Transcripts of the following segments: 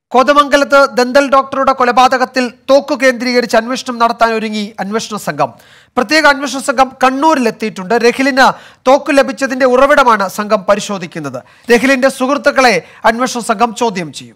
കോതമംഗലത്ത് ദന്തൽ ഡോക്ടറുടെ കൊലപാതകത്തിൽ തോക്കു കേന്ദ്രീകരിച്ച് അന്വേഷണം നടത്താൻ ഒരുങ്ങി അന്വേഷണ സംഘം. പ്രത്യേക അന്വേഷണ സംഘം കണ്ണൂരിലെത്തിയിട്ടുണ്ട്. രഹിലിന് തോക്ക് ലഭിച്ചതിന്റെ ഉറവിടമാണ് സംഘം പരിശോധിക്കുന്നത്. രഹിലിന്റെ സുഹൃത്തുക്കളെ അന്വേഷണ സംഘം ചോദ്യം ചെയ്യും.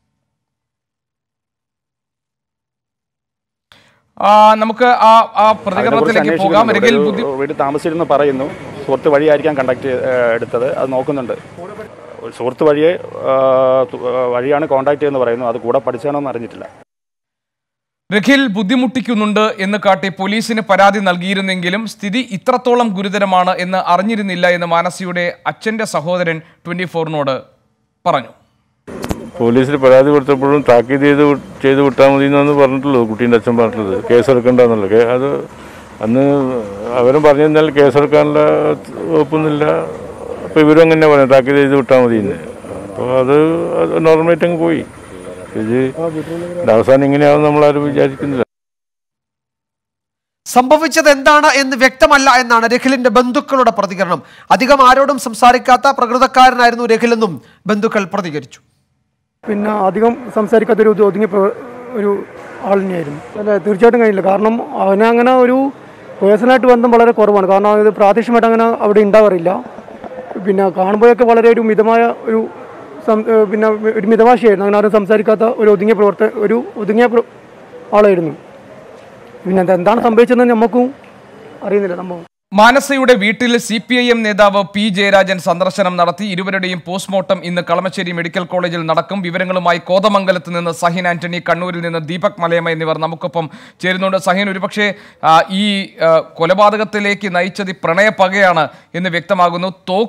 നമുക്ക് ആ പ്രതികരണത്തിലേക്ക് പോകാം. വീട് താമസിച്ചിരുന്നു പറയുന്നു. സുഹൃത്ത് വഴിയായിരിക്കാം കണ്ടാക്ട് എടുത്തത്. അത് നോക്കുന്നുണ്ട്. സുഹൃത്ത് വഴിയാണ് കോണ്ടാക്ട് ചെയ്യുന്നത് പറയുന്നു. അത് കൂടെ പഠിച്ചാണോന്ന് അറിഞ്ഞിട്ടില്ല. രഖിൽ ബുദ്ധിമുട്ടിക്കുന്നുണ്ട് എന്ന് കാട്ടി പോലീസിന് പരാതി നൽകിയിരുന്നെങ്കിലും സ്ഥിതി ഇത്രത്തോളം ഗുരുതരമാണ് എന്ന് അറിഞ്ഞിരുന്നില്ല എന്ന് മാനസിയുടെ അച്ഛന്റെ സഹോദരൻ 24-നോട് പറഞ്ഞു. പോലീസിൽ പരാതി കൊടുത്തപ്പോഴും താക്കീത് ചെയ്ത് വിട്ടാൽ മതി എന്നാണ് പറഞ്ഞിട്ടുള്ളൂ. കുട്ടീൻ്റെ അച്ഛൻ പറഞ്ഞിട്ടുള്ളത് കേസെടുക്കണ്ടെന്നുള്ളത്. അത് അന്ന് അവരും പറഞ്ഞിരുന്നാൽ കേസെടുക്കാനുള്ള ഒപ്പൊന്നുമില്ല. അപ്പോൾ ഇവരും അങ്ങനെ പറയാം താക്കീത് ചെയ്ത് വിട്ടാൽ മതി എന്ന്. അപ്പോൾ അത് നോർമലായിട്ട് അങ്ങ് പോയി. ഇത് അവസാനം ഇങ്ങനെയാവും നമ്മളാരും വിചാരിക്കുന്നില്ല. സംഭവിച്ചത് എന്താണ് എന്ന് വ്യക്തമല്ല എന്നാണ് രഖിലിന്റെ ബന്ധുക്കളുടെ പ്രതികരണം. അധികം ആരോടും സംസാരിക്കാത്ത പ്രകൃതക്കാരനായിരുന്നു രഖിലെന്നും ബന്ധുക്കൾ പ്രതികരിച്ചു. പിന്നെ അധികം സംസാരിക്കാത്തൊരു ഒതുങ്ങിയ ഒരു ആൾ തന്നെയായിരുന്നു. അല്ല, തീർച്ചയായിട്ടും കഴിയില്ല. കാരണം അവനെ അങ്ങനെ ഒരു പേഴ്സണലായിട്ട് ബന്ധം വളരെ കുറവാണ്. കാരണം അത് പ്രാദേശികമായിട്ട് അങ്ങനെ അവിടെ ഉണ്ടാവാറില്ല. പിന്നെ കാണുമ്പോഴൊക്കെ വളരെ ഒരു മിതമായ പിന്നെ ഒരു മിതഭാഷയായിരുന്നു. അങ്ങനെ ആരും സംസാരിക്കാത്ത ഒരു ഒതുങ്ങിയ ആളായിരുന്നു. പിന്നെ എന്താണ് സംഭവിച്ചതെന്ന് നമുക്കും അറിയുന്നില്ല. സംഭവം മാനസയുടെ വീട്ടിൽ CPIM നേതാവ് P. ജയരാജൻ സന്ദർശനം നടത്തി. ഇരുവരുടെയും പോസ്റ്റ്മോർട്ടം ഇന്ന് കളമശ്ശേരി മെഡിക്കൽ കോളേജിൽ നടക്കും. വിവരങ്ങളുമായി കോതമംഗലത്ത് നിന്ന് സഹിൻ ആന്റണി, കണ്ണൂരിൽ നിന്ന് ദീപക് മലയമ്മ എന്നിവർ നമുക്കൊപ്പം ചേരുന്നുണ്ട്. സഹിൻ, ഒരുപക്ഷെ ഈ കൊലപാതകത്തിലേക്ക് നയിച്ചത് പ്രണയപ്പകയാണ് എന്ന് വ്യക്തമാകുന്നു.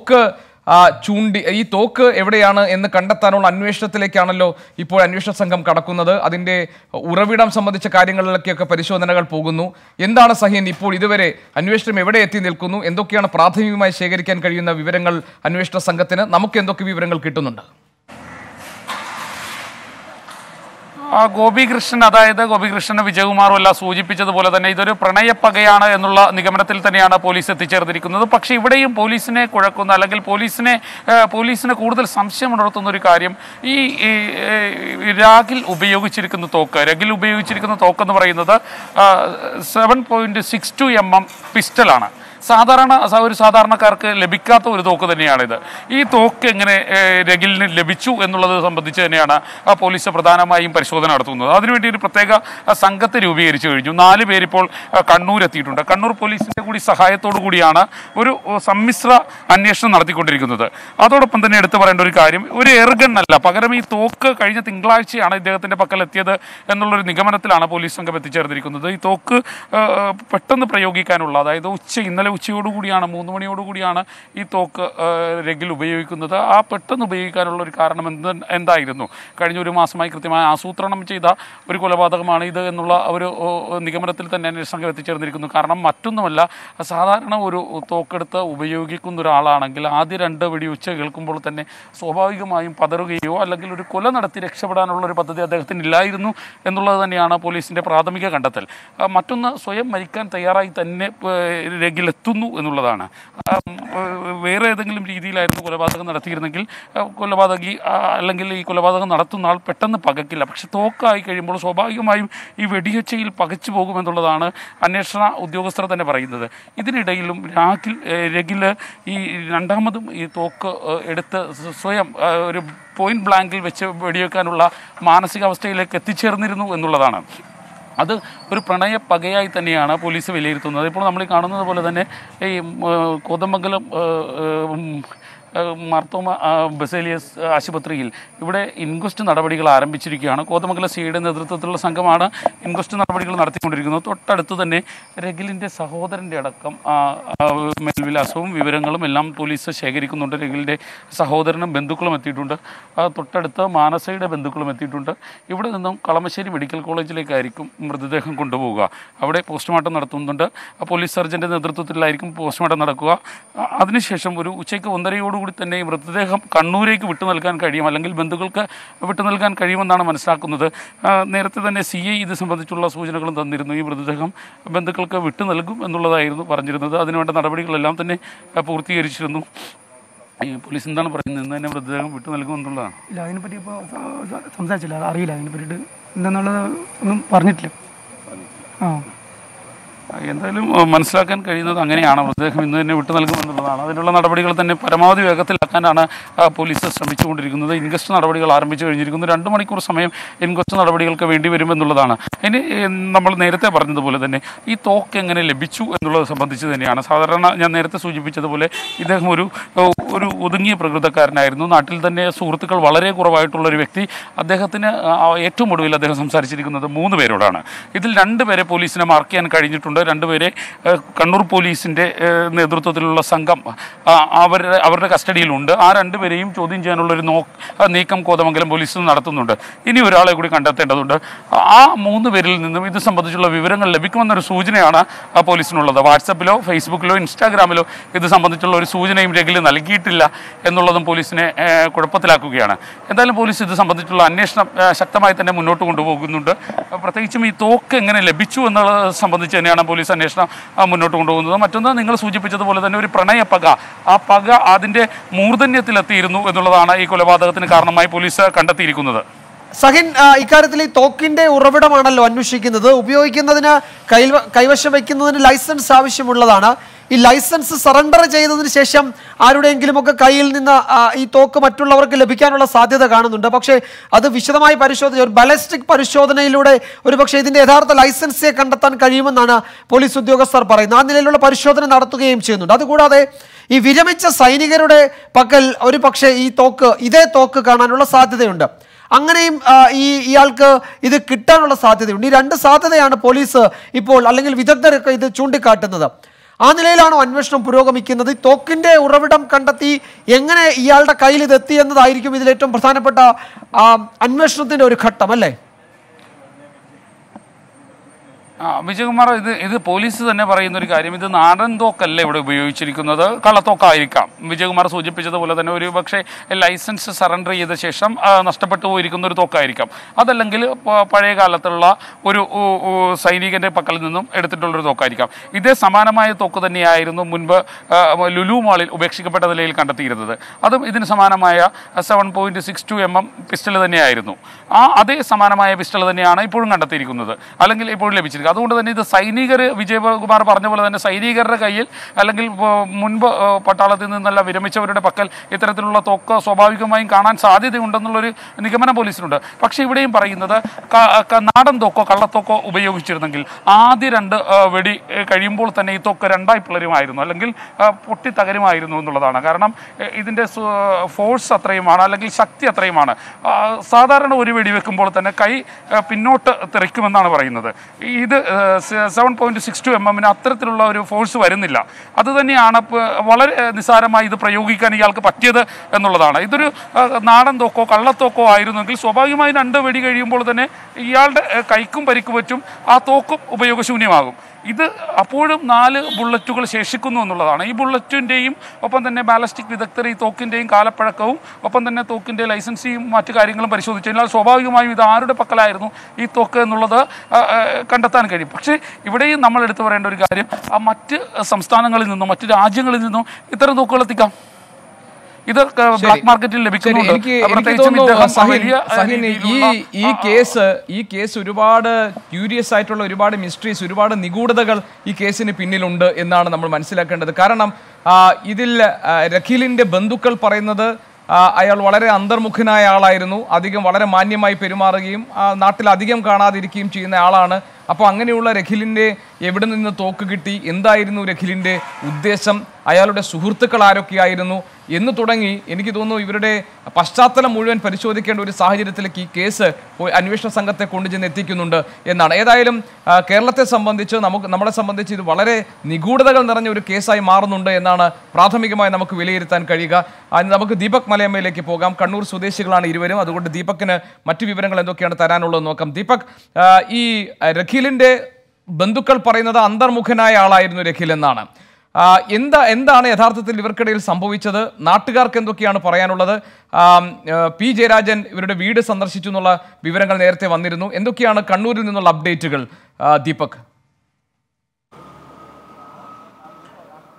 ഈ തോക്ക് എവിടെയാണ് എന്ന് കണ്ടെത്താനുള്ള അന്വേഷണത്തിലേക്കാണല്ലോ ഇപ്പോൾ അന്വേഷണ സംഘം കടക്കുന്നത്. അതിൻ്റെ ഉറവിടം സംബന്ധിച്ച കാര്യങ്ങളിലൊക്കെ പരിശോധനകൾ പോകുന്നു. എന്താണ് സഹീൻ ഇപ്പോൾ ഇതുവരെ അന്വേഷണം എവിടെ എത്തി നിൽക്കുന്നു? എന്തൊക്കെയാണ് പ്രാഥമികമായി ശേഖരിക്കാൻ കഴിയുന്ന വിവരങ്ങൾ അന്വേഷണ സംഘത്തിന്? നമുക്ക് എന്തൊക്കെ വിവരങ്ങൾ കിട്ടുന്നുണ്ട്? ഗോപികൃഷ്ണൻ, അതായത് ഗോപികൃഷ്ണന് വിജയകുമാറും എല്ലാം സൂചിപ്പിച്ചതുപോലെ തന്നെ ഇതൊരു പ്രണയപ്പകയാണ് എന്നുള്ള നിഗമനത്തിൽ തന്നെയാണ് പോലീസ് എത്തിച്ചേർന്നിരിക്കുന്നത്. പക്ഷേ ഇവിടെയും പോലീസിനെ കുഴക്കുന്ന, അല്ലെങ്കിൽ പോലീസിന് കൂടുതൽ സംശയം ഉണർത്തുന്ന ഒരു കാര്യം, ഈ രഖിൽ ഉപയോഗിച്ചിരിക്കുന്ന തോക്കെന്ന് പറയുന്നത് 7.62 mm പിസ്റ്റലാണ്. ഒരു സാധാരണക്കാർക്ക് ലഭിക്കാത്ത ഒരു തോക്ക് തന്നെയാണിത്. ഈ തോക്ക് എങ്ങനെ രഖിലിന് ലഭിച്ചു എന്നുള്ളത് സംബന്ധിച്ച് തന്നെയാണ് പോലീസ് പ്രധാനമായും പരിശോധന നടത്തുന്നത്. അതിനുവേണ്ടി ഒരു പ്രത്യേക സംഘത്തെ രൂപീകരിച്ചു കഴിഞ്ഞു. 4 പേരിപ്പോൾ കണ്ണൂരെത്തിയിട്ടുണ്ട്. കണ്ണൂർ പോലീസിന്റെ കൂടി സഹായത്തോടു കൂടിയാണ് ഒരു സമ്മിശ്ര അന്വേഷണം നടത്തിക്കൊണ്ടിരിക്കുന്നത്. അതോടൊപ്പം തന്നെ എടുത്തു പറയേണ്ട ഒരു കാര്യം, ഒരു എയർഗണ്ണല്ല, പകരം ഈ തോക്ക് കഴിഞ്ഞ തിങ്കളാഴ്ചയാണ് ഇദ്ദേഹത്തിന്റെ പക്കലെത്തിയത് എന്നുള്ളൊരു നിഗമനത്തിലാണ് പോലീസ് സംഘം എത്തിച്ചേർന്നിരിക്കുന്നത്. ഈ തോക്ക് പെട്ടെന്ന് പ്രയോഗിക്കാനുള്ള, അതായത് ഇന്നലെ ഉച്ചയോടുകൂടിയാണ്, 3 മണിയോടുകൂടിയാണ് ഈ തോക്ക് രഖിൽ ഉപയോഗിക്കുന്നത്. ആ പെട്ടെന്ന് ഉപയോഗിക്കാനുള്ള ഒരു കാരണം എന്തായിരുന്നു? കഴിഞ്ഞ ഒരു മാസമായി കൃത്യമായി ആസൂത്രണം ചെയ്ത ഒരു കൊലപാതകമാണ് ഇത് എന്നുള്ള ഒരു നിഗമനത്തിൽ തന്നെ അന്വേഷണ സംഘം എത്തിച്ചേർന്നിരിക്കുന്നു. കാരണം മറ്റൊന്നുമല്ല, സാധാരണ ഒരു തോക്കെടുത്ത് ഉപയോഗിക്കുന്ന ഒരാളാണെങ്കിൽ ആദ്യ 2 വെടിവെച്ച് കേൾക്കുമ്പോൾ തന്നെ സ്വാഭാവികമായും പതറുകയോ അല്ലെങ്കിൽ ഒരു കൊല നടത്തി രക്ഷപ്പെടാനുള്ള ഒരു പദ്ധതി അദ്ദേഹത്തിന് ഇല്ലായിരുന്നു എന്നുള്ളത് തന്നെയാണ് പോലീസിൻ്റെ പ്രാഥമിക കണ്ടെത്തൽ. മറ്റൊന്ന്, സ്വയം മരിക്കാൻ തയ്യാറായി തന്നെ രഖിൽ എത്തുന്നു എന്നുള്ളതാണ്. വേറെ ഏതെങ്കിലും രീതിയിലായിരുന്നു കൊലപാതകം നടത്തിയിരുന്നെങ്കിൽ കൊലപാതകി അല്ലെങ്കിൽ ഈ കൊലപാതകം നടത്തുന്ന ആൾ പെട്ടെന്ന് പകക്കില്ല. പക്ഷെ തോക്കായി കഴിയുമ്പോൾ സ്വാഭാവികമായും ഈ വെടിയൊച്ചയിൽ പകച്ചു പോകുമെന്നുള്ളതാണ് അന്വേഷണ ഉദ്യോഗസ്ഥർ തന്നെ പറയുന്നത്. ഇതിനിടയിലും രഖിൽ ഈ രണ്ടാമതും ഈ തോക്ക് എടുത്ത് സ്വയം ഒരു പോയിന്റ് ബ്ലാങ്കിൽ വെച്ച് വെടിവെക്കാനുള്ള മാനസികാവസ്ഥയിലേക്ക് എത്തിച്ചേർന്നിരുന്നു എന്നുള്ളതാണ്. അത് ഒരു പ്രണയപ്പകയായി തന്നെയാണ് പോലീസ് വിലയിരുത്തുന്നത്. ഇപ്പോൾ നമ്മൾ കാണുന്നത് പോലെ തന്നെ ഈ കോതമംഗലം മാർത്തോമ ബസേലിയസ് ആശുപത്രിയിൽ ഇവിടെ ഇൻക്വസ്റ്റ് നടപടികൾ ആരംഭിച്ചിരിക്കുകയാണ്. കോതമംഗലം സിയുടെ നേതൃത്വത്തിലുള്ള സംഘമാണ് ഇൻക്വസ്റ്റ് നടപടികൾ നടത്തിക്കൊണ്ടിരിക്കുന്നത്. തൊട്ടടുത്ത് തന്നെ രഖിലിൻ്റെ സഹോദരൻ്റെ അടക്കം മേൽവിലാസവും വിവരങ്ങളും എല്ലാം പോലീസ് ശേഖരിക്കുന്നുണ്ട്. രഖിലിൻ്റെ സഹോദരനും ബന്ധുക്കളും എത്തിയിട്ടുണ്ട്. തൊട്ടടുത്ത് മാനസയുടെ ബന്ധുക്കളും എത്തിയിട്ടുണ്ട്. ഇവിടെ നിന്നും കളമശ്ശേരി മെഡിക്കൽ കോളേജിലേക്കായിരിക്കും മൃതദേഹം കൊണ്ടുപോവുക. അവിടെ പോസ്റ്റ്മോർട്ടം നടത്തുന്നുണ്ട്. പോലീസ് സർജൻ്റെ നേതൃത്വത്തിലായിരിക്കും പോസ്റ്റ്മോർട്ടം നടക്കുക. അതിനുശേഷം ഒരു ഉച്ചയ്ക്ക് 1:30 തന്നെ ഈ മൃതദേഹം കണ്ണൂരേക്ക് വിട്ടു നൽകാൻ കഴിയും, അല്ലെങ്കിൽ ബന്ധുക്കൾക്ക് വിട്ടു നൽകാൻ കഴിയുമെന്നാണ് മനസ്സിലാക്കുന്നത്. നേരത്തെ തന്നെ CI ഇത് സംബന്ധിച്ചുള്ള സൂചനകളും തന്നിരുന്നു. ഈ മൃതദേഹം ബന്ധുക്കൾക്ക് വിട്ടു നൽകും എന്നുള്ളതായിരുന്നു പറഞ്ഞിരുന്നത്. അതിനുവേണ്ട നടപടികളെല്ലാം തന്നെ പൂർത്തീകരിച്ചിരുന്നു. പോലീസ് എന്താണ് പറയുന്നത്? ഇന്ന് തന്നെ മൃതദേഹം വിട്ടു നൽകുമെന്നുള്ളതാണ്. ഇല്ല, അതിനെപ്പറ്റി ഇപ്പോൾ സംസാരിച്ചില്ല, അറിയില്ല അതിനെപ്പറ്റിയിട്ട് എന്താണെന്നുള്ളത് ഒന്നും പറഞ്ഞിട്ടില്ല. എന്തായാലും മനസ്സിലാക്കാൻ കഴിയുന്നത് അങ്ങനെയാണ്. മൃതദേഹം ഇന്ന് തന്നെ വിട്ടു നൽകുമെന്നുള്ളതാണ്. അതിനുള്ള നടപടികൾ തന്നെ പരമാവധി വേഗത്തിലാക്കാനാണ് പോലീസ് ശ്രമിച്ചുകൊണ്ടിരിക്കുന്നത്. ഇൻക്വസ്റ്റ് നടപടികൾ ആരംഭിച്ചു കഴിഞ്ഞിരിക്കുന്നു. 2 മണിക്കൂർ സമയം ഇൻക്വസ്റ്റ് നടപടികൾക്ക് വേണ്ടി വരുമെന്നുള്ളതാണ്. ഇനി നമ്മൾ നേരത്തെ പറഞ്ഞതുപോലെ തന്നെ ഈ തോക്ക് എങ്ങനെ ലഭിച്ചു എന്നുള്ളത് സംബന്ധിച്ച് തന്നെയാണ്. സാധാരണ ഞാൻ നേരത്തെ സൂചിപ്പിച്ചതുപോലെ ഇദ്ദേഹം ഒരു ഒതുങ്ങിയ പ്രകൃതക്കാരനായിരുന്നു. നാട്ടിൽ തന്നെ സുഹൃത്തുക്കൾ വളരെ കുറവായിട്ടുള്ളൊരു വ്യക്തി. അദ്ദേഹത്തിന് ഏറ്റവും ഒടുവിൽ അദ്ദേഹം സംസാരിച്ചിരിക്കുന്നത് 3 പേരോടാണ്. ഇതിൽ 2 പേരെ പോലീസിനെ മാർക്ക് ചെയ്യാൻ കഴിഞ്ഞിട്ടുണ്ട്. 2 പേരെ കണ്ണൂർ പോലീസിൻ്റെ നേതൃത്വത്തിലുള്ള സംഘം അവരുടെ കസ്റ്റഡിയിലുണ്ട്. ആ 2 പേരെയും ചോദ്യം ചെയ്യാനുള്ളൊരു നീക്കം കോതമംഗലം പോലീസ് നടത്തുന്നുണ്ട്. ഇനി ഒരാളെ കൂടി കണ്ടെത്തേണ്ടതുണ്ട്. ആ 3 പേരിൽ നിന്നും ഇത് സംബന്ധിച്ചുള്ള വിവരങ്ങൾ ലഭിക്കുമെന്നൊരു സൂചനയാണ് പോലീസിനുള്ളത്. വാട്സപ്പിലോ ഫേസ്ബുക്കിലോ ഇൻസ്റ്റാഗ്രാമിലോ ഇത് സംബന്ധിച്ചുള്ള ഒരു സൂചനയും രഗിൽ നൽകിയിട്ടില്ല എന്നുള്ളതും പോലീസിനെ കുഴപ്പത്തിലാക്കുകയാണ്. എന്തായാലും പോലീസ് ഇത് സംബന്ധിച്ചുള്ള അന്വേഷണം ശക്തമായി തന്നെ മുന്നോട്ട് കൊണ്ടുപോകുന്നുണ്ട്. പ്രത്യേകിച്ചും ഈ തോക്ക് എങ്ങനെ ലഭിച്ചു എന്നുള്ളത് സംബന്ധിച്ച് തന്നെയാണ് പോലീസ് അന്വേഷണം മുന്നോട്ട് കൊണ്ടുപോകുന്നത്. മറ്റൊന്ന് നിങ്ങൾ സൂചിപ്പിച്ചതുപോലെ തന്നെ ഒരു പ്രണയപ്പക, ആ പക അതിൻ്റെ മൂർധന്യത്തിലെത്തിയിരുന്നു എന്നുള്ളതാണ് ഈ കൊലപാതകത്തിന് കാരണമായി പോലീസ് കണ്ടെത്തിയിരിക്കുന്നത്. സഹിൻ, ഇക്കാര്യത്തിൽ ഈ തോക്കിന്റെ ഉറവിടമാണല്ലോ അന്വേഷിക്കുന്നത്. ഉപയോഗിക്കുന്നതിന് കൈവശം വയ്ക്കുന്നതിന് ലൈസൻസ് ആവശ്യമുള്ളതാണ്. ഈ ലൈസൻസ് സറണ്ടർ ചെയ്തതിന് ശേഷം ആരുടെയെങ്കിലുമൊക്കെ കയ്യിൽ നിന്ന് ഈ തോക്ക് മറ്റുള്ളവർക്ക് ലഭിക്കാനുള്ള സാധ്യത കാണുന്നുണ്ട്. പക്ഷേ അത് വിശദമായി പരിശോധിച്ച ഒരു ബാലിസ്റ്റിക് പരിശോധനയിലൂടെ ഒരുപക്ഷെ ഇതിന്റെ യഥാർത്ഥ ലൈസൻസിനെ കണ്ടെത്താൻ കഴിയുമെന്നാണ് പോലീസ് ഉദ്യോഗസ്ഥർ പറയുന്നത്. ആ നിലയിലുള്ള പരിശോധന നടത്തുകയും ചെയ്യുന്നുണ്ട്. അതുകൂടാതെ ഈ വിരമിച്ച സൈനികരുടെ പക്കൽ ഒരു പക്ഷേ ഇതേ തോക്ക് കാണാനുള്ള സാധ്യതയുണ്ട്. അങ്ങനെയും ഇയാൾക്ക് ഇത് കിട്ടാനുള്ള സാധ്യതയുണ്ട്. ഈ 2 സാധ്യതയാണ് പോലീസ് ഇപ്പോൾ അല്ലെങ്കിൽ വിദഗ്ധരൊക്കെ ഇത് ചൂണ്ടിക്കാട്ടുന്നത്. ആ നിലയിലാണോ അന്വേഷണം പുരോഗമിക്കുന്നത്? ഈ തോക്കിന്റെ ഉറവിടം കണ്ടെത്തി എങ്ങനെ ഇയാളുടെ കയ്യിൽ ഇത് എത്തി എന്നതായിരിക്കും ഇതിലേറ്റവും പ്രധാനപ്പെട്ട അന്വേഷണത്തിന്റെ ഒരു ഘട്ടം, അല്ലേ? വിജയകുമാർ, ഇത് പോലീസ് തന്നെ പറയുന്ന ഒരു കാര്യം. ഇത് നാടൻ തോക്കല്ല ഇവിടെ ഉപയോഗിച്ചിരിക്കുന്നത്, കള്ളത്തോക്കായിരിക്കാം. വിജയകുമാർ സൂചിപ്പിച്ചതുപോലെ തന്നെ ഒരു പക്ഷേ ലൈസൻസ് സറണ്ടർ ചെയ്ത ശേഷം നഷ്ടപ്പെട്ടു പോയിരിക്കുന്ന ഒരു തോക്കായിരിക്കാം. അതല്ലെങ്കിൽ പഴയ കാലത്തുള്ള ഒരു സൈനികന്റെ പക്കൽ നിന്നും എടുത്തിട്ടുള്ളൊരു തോക്കായിരിക്കാം. ഇതേ സമാനമായ തോക്ക് തന്നെയായിരുന്നു മുൻപ് ലുലു മാളിൽ ഉപേക്ഷിക്കപ്പെട്ട നിലയിൽ കണ്ടെത്തിയിരുന്നത്. അതും ഇതിന് സമാനമായ 7.62 mm പിസ്റ്റൾ തന്നെയായിരുന്നു. അതേ സമാനമായ പിസ്റ്റൾ തന്നെയാണ് ഇപ്പോഴും കണ്ടെത്തിയിരിക്കുന്നത്, അല്ലെങ്കിൽ ഇപ്പോഴും ലഭിച്ചിരിക്കുന്നത്. അതുകൊണ്ട് തന്നെ ഇത് സൈനികർ, വിജയകുമാർ പറഞ്ഞ പോലെ തന്നെ സൈനികരുടെ കയ്യിൽ അല്ലെങ്കിൽ മുൻപ് പട്ടാളത്തിൽ നിന്നല്ല വിരമിച്ചവരുടെ പക്കൽ ഇത്തരത്തിലുള്ള തോക്ക് സ്വാഭാവികമായും കാണാൻ സാധ്യതയുണ്ടെന്നുള്ളൊരു നിഗമനം പോലീസിനുണ്ട്. പക്ഷേ ഇവിടെയും പറയുന്നത് നാടൻ തോക്കോ കള്ളത്തോക്കോ ഉപയോഗിച്ചിരുന്നെങ്കിൽ ആദ്യ 2 വെടി കഴിയുമ്പോൾ തന്നെ ഈ തോക്ക് 2ആയി പിളരുമായിരുന്നു, അല്ലെങ്കിൽ പൊട്ടിത്തകരുമായിരുന്നു എന്നുള്ളതാണ്. കാരണം ഇതിൻ്റെ ഫോഴ്സ് അത്രയുമാണ്, അല്ലെങ്കിൽ ശക്തി അത്രയുമാണ്. സാധാരണ ഒരു വെടി വെക്കുമ്പോൾ തന്നെ കൈ പിന്നോട്ട് തെറിക്കുമെന്നാണ് പറയുന്നത്. ഇത് 7.62 mm അത്തരത്തിലുള്ള ഒരു ഫോഴ്സ് വരുന്നില്ല. അതുതന്നെയാണ് വളരെ നിസ്സാരമായി ഇത് പ്രയോഗിക്കാൻ ഇയാൾക്ക് പറ്റിയത് എന്നുള്ളതാണ്. ഇതൊരു നാടൻ തോക്കോ കള്ളത്തോക്കോ ആയിരുന്നെങ്കിൽ സ്വാഭാവികമായി 2 വെടി കഴിയുമ്പോൾ തന്നെ ഇയാളുടെ കൈക്കും പരിക്ക് പറ്റും, ആ തോക്കും ഉപയോഗശൂന്യമാകും. ഇത് അപ്പോഴും 4 ബുള്ളറ്റുകൾ ശേഷിക്കുന്നു എന്നുള്ളതാണ്. ഈ ബുള്ളറ്റിൻ്റെയും ഒപ്പം തന്നെ ബാലസ്റ്റിക് വിദഗ്ധർ ഈ തോക്കിൻ്റെയും കാലപ്പഴക്കവും ഒപ്പം തന്നെ തോക്കിൻ്റെ ലൈസൻസിയും മറ്റു കാര്യങ്ങളും പരിശോധിച്ചു കഴിഞ്ഞാൽ സ്വാഭാവികമായും ഇത് ആരുടെ പക്കലായിരുന്നു ഈ തോക്ക് എന്നുള്ളത് കണ്ടെത്താൻ കഴിയും. പക്ഷേ ഇവിടെയും നമ്മൾ എടുത്തു പറയേണ്ട ഒരു കാര്യം, മറ്റ് സംസ്ഥാനങ്ങളിൽ നിന്നും മറ്റ് രാജ്യങ്ങളിൽ നിന്നും ഇത്തരം തോക്കുകൾ എത്തിക്കാം. ഇത് ബ്ലാക്ക് മാർക്കറ്റിൽ ലഭിക്കുന്നുണ്ട്. ഈ കേസ് ഒരുപാട് ക്യൂരിയസ് ആയിട്ടുള്ള ഒരുപാട് മിസ്റ്ററീസ്, ഒരുപാട് നിഗൂഢതകൾ ഈ കേസിന് പിന്നിലുണ്ട് എന്നാണ് നമ്മൾ മനസ്സിലാക്കേണ്ടത്. കാരണം ഇതിൽ രഖീലിന്റെ ബന്ധുക്കൾ പറയുന്നത് അയാൾ വളരെ അന്തർമുഖനായ ആളായിരുന്നു, വളരെ മാന്യമായി പെരുമാറുകയും നാട്ടിൽ അധികം കാണാതിരിക്കുകയും ചെയ്യുന്ന ആളാണ്. അപ്പോൾ അങ്ങനെയുള്ള രഖീലിൻ്റെ എവിടെ നിന്ന് തോക്ക് കിട്ടി, എന്തായിരുന്നു രഖീലിൻ്റെ ഉദ്ദേശം, അയാളുടെ സുഹൃത്തുക്കൾ ആരൊക്കെയായിരുന്നു എന്ന് തുടങ്ങി എനിക്ക് തോന്നുന്നു ഇവരുടെ പശ്ചാത്തലം മുഴുവൻ പരിശോധിക്കേണ്ട ഒരു സാഹചര്യത്തിലേക്ക് ഈ കേസ് അന്വേഷണ സംഘത്തെ കൊണ്ടുചെന്ന് എത്തിക്കുന്നുണ്ട് എന്നാണ്. ഏതായാലും കേരളത്തെ സംബന്ധിച്ച് നമ്മളെ സംബന്ധിച്ച് ഇത് വളരെ നിഗൂഢതകൾ നിറഞ്ഞ ഒരു കേസായി മാറുന്നുണ്ട് എന്നാണ് പ്രാഥമികമായി നമുക്ക് വിലയിരുത്താൻ കഴിയുക. നമുക്ക് ദീപക് മലയമ്മയിലേക്ക് പോകാം. കണ്ണൂർ സ്വദേശികളാണ് ഇരുവരും, അതുകൊണ്ട് ദീപക്കിന് മറ്റു വിവരങ്ങൾ എന്തൊക്കെയാണ് തരാനുള്ളത് നോക്കാം. ദീപക്, ഈ രഖീലിന്റെ ബന്ധുക്കൾ പറയുന്നത് അന്തർമുഖനായ ആളായിരുന്നു രഖീൽ എന്നാണ്. എന്താണ് യഥാർത്ഥത്തിൽ ഇവർക്കിടയിൽ സംഭവിച്ചത്? നാട്ടുകാർക്ക് എന്തൊക്കെയാണ് പറയാനുള്ളത്? പി ജയരാജൻ ഇവരുടെ വീട് സന്ദർശിച്ചു എന്നുള്ള വിവരങ്ങൾ നേരത്തെ വന്നിരുന്നു. എന്തൊക്കെയാണ് കണ്ണൂരിൽ നിന്നുള്ള അപ്ഡേറ്റുകൾ ദീപക്?